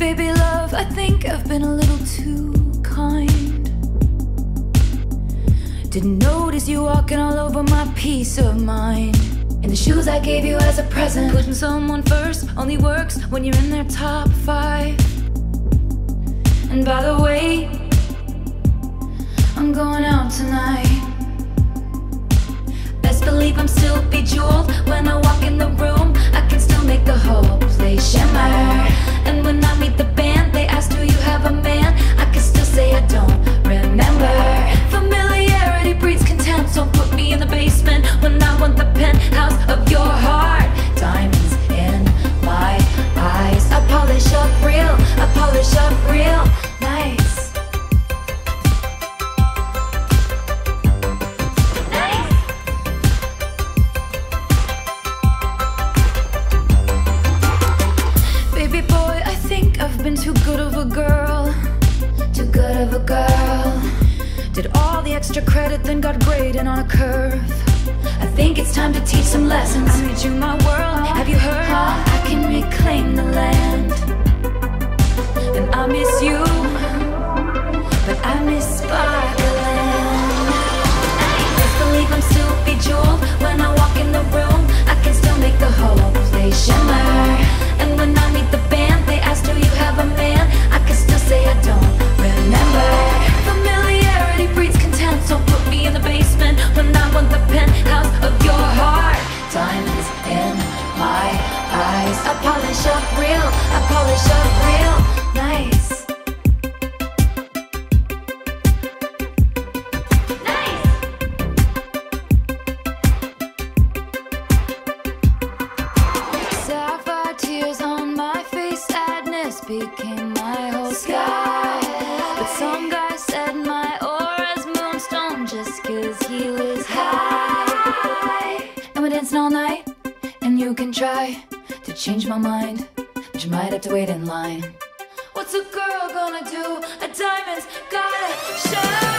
Baby love, I think I've been a little too kind. Didn't notice you walking all over my peace of mind. And the shoes I gave you as a present. Putting someone first only works when you're in their top 5. And by the way, I'm going out tonight. Best believe I'm still bejeweled. When I walk in the room, I can still make the whole place shimmer. And when I meet the band, they ask, do you have a man? I can still say I don't remember. Familiarity breeds contempt, so put me in the basement when I want the penthouse of your heart. Diamonds in my eyes. I polish up real, I polish up real nice. Baby boy, I think I've been too good of a girl. Too good of a girl. Did all the extra credit, then got graded on a curve. I think it's time to teach some lessons. I made you my world, have you heard? I can reclaim the land. And I miss you, but I miss sparkling. Best believe I'm still bejeweled. When I walk in the room, I can still make the whole place shimmer. And when I meet the band, they ask, do you have a man? I can still say I don't remember. Familiarity breeds contempt, so put me in the basement when I want the penthouse of your heart. Diamonds in my eyes. I polish up real, I polish up real nice. Tears on my face, sadness became my whole sky. But some guy said my aura's moonstone just 'cause he was high. And we're dancing all night, and you can try to change my mind, but you might have to wait in line. What's a girl gonna do? A diamond's gotta shine.